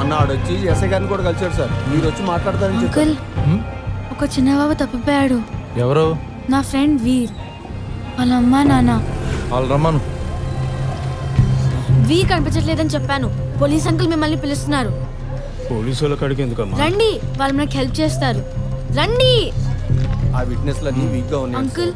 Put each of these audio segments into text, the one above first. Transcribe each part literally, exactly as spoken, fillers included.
మొన్న ఆడొచ్చి ఎస్ఐ గారిని కూడా కలిసాడు సార్. మీరు వచ్చి మాట్లాడతారని చెప్పారు. ఒక చిన్న బాబు తప్పిపోయాడు. ఎవరు? నా ఫ్రెండ్ వీర్. వాళ్ళ అమ్మా నాన్న. వాళ్ళు రమ్మను. వీర్ కనిపించట్లేదని చెప్పాను. పోలీస్ అంకుల్ మిమ్మల్ని పిలుస్తున్నారు. పోలీసు వాళ్ళకి అడిగి ఎందుకమ్మా? రండి, వాళ్ళు మనకు హెల్ప్ చేస్తారు. రండి. ఆ విట్నెస్లన్నీ వీక్ గా ఉన్నాయి అంకుల్.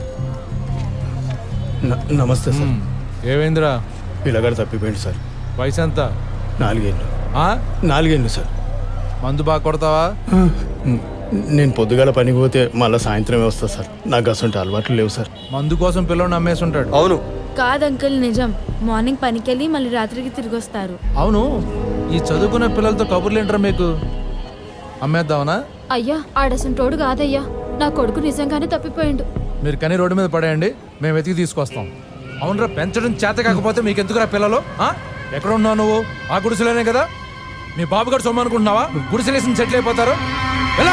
నమస్తే సార్. ఏమైందిరా? పిల్లగాడు తప్పిపోయింది సార్. వయసు ఎంత? నాలుగేళ్ళు. నాలుగేళ్ళు సార్. మందు బాగా కొడతావా? నేను పొద్దుగాల పనికి పోతే మళ్ళీ సాయంత్రమే వస్తా సార్. నాకు అసలు అలవాట్లు లేవు సార్. మందు కోసం పిల్లలు అమ్మేసి ఉంటాడు. అవును. కాదు అంకుల్, నిజం. మార్నింగ్ పనికి వెళ్ళి మళ్ళీ రాత్రికి తిరిగి వస్తారు. అవును, ఈ చదువుకున్న పిల్లలతో కబుర్లు ఏంటారా మీకు? అమ్మేద్దామనా? అయ్యా, ఆడసంటోడు కాదయ్యా. నా కొడుకు నిజంగానే తప్పిపోయిండు. మీరు కానీ రోడ్డు మీద పడేయండి, మేము వెతికి తీసుకొస్తాం. అవునరా, పెంచడం చేత కాకపోతే మీకు ఎందుకురా పిల్లలు? ఎక్కడ ఉన్నావు నువ్వు? ఆ గుడిసెలోనే కదా. మీ బాబు గారు సొమ్ము అనుకుంటున్నావా? గుడిసెలేసి సెటిల్ అయిపోతారు. ఎలా?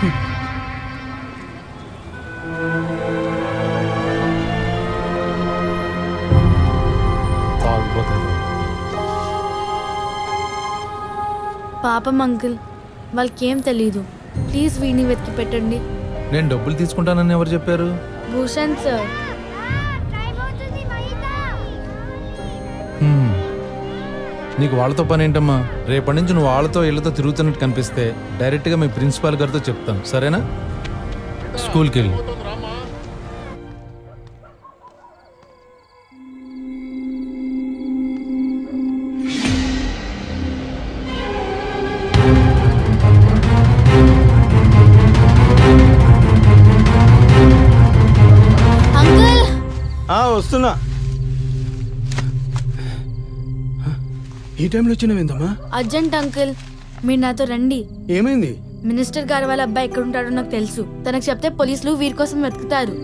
పాపం అంకుల్, వాళ్ళకేం తెలీదు. ప్లీజ్ వీడిని వెతికి పెట్టండి. నేను డబ్బులు తీసుకుంటానని ఎవరు చెప్పారు? భూషణ్ సార్. నీకు వాళ్ళతో పని ఏంటమ్మా? రేపటి నుంచి నువ్వు వాళ్ళతో ఇళ్లతో తిరుగుతున్నట్టు కనిపిస్తే డైరెక్ట్గా మీ ప్రిన్సిపాల్ గారితో చెప్తాం, సరేనా? స్కూల్కి వెళ్ళి. వస్తున్నా. ఈ టైంలో వచ్చినవేందమ్మా? అర్జెంట్ అంకుల్, మీరు నాతో రండి. ఏమైంది? మినిస్టర్ గారు వాళ్ళ అబ్బాయి ఎక్కడ ఉంటాడో నాకు తెలుసు. తనకు చెప్తే పోలీసులు వీరి కోసం వెతుకుతారు.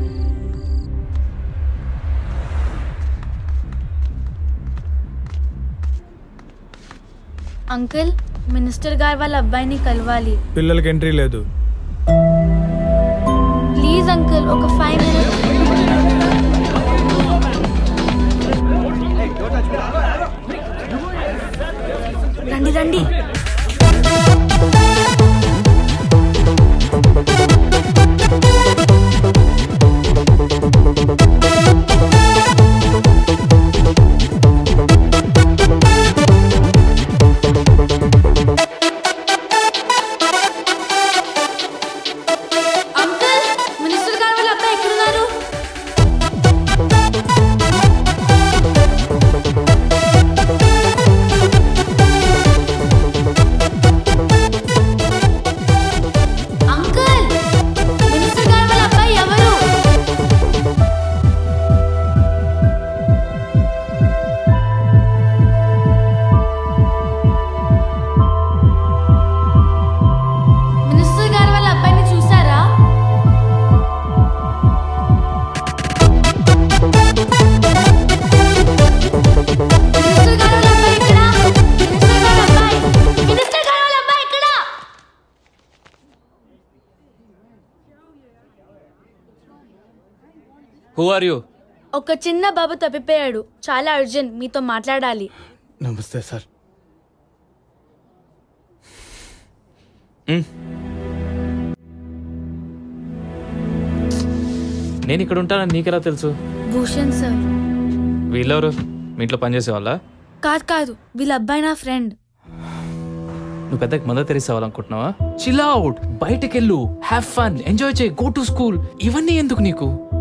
అంకుల్, మినిస్టర్ గారు వాళ్ళ అబ్బాయిని కలవాలి. పిల్లలకి ఎంట్రీ లేదు. ప్లీజ్ అంకుల్, ఒక ఫైవ్ మినిట్స్. రండి రండి. Who are you? ఒక చిన్న బాబు తప్పిపోయాడు. చాలా అర్జెంట్, మీతో మాట్లాడాలి. నమస్తే సార్. నేను ఇక్కడ ఉంటానని నీకెలా తెలుసు? భూషణ్ సార్. వీళ్ళెవరు? మీ ఇంట్లో పనిచేసే వాళ్ళ? కాదు కాదు, వీళ్ళ అబ్బాయి నా ఫ్రెండ్. నువ్వు పెద్దకి మదర్ తెరీసా అవ్వాలనుకుంటున్నావా? చిల్ అవుట్, బయటకెళ్ళు, హ్యావ్ ఫన్, ఎంజాయ్ చేయి, గో టు స్కూల్. ఇవన్నీ ఎందుకు నీకు?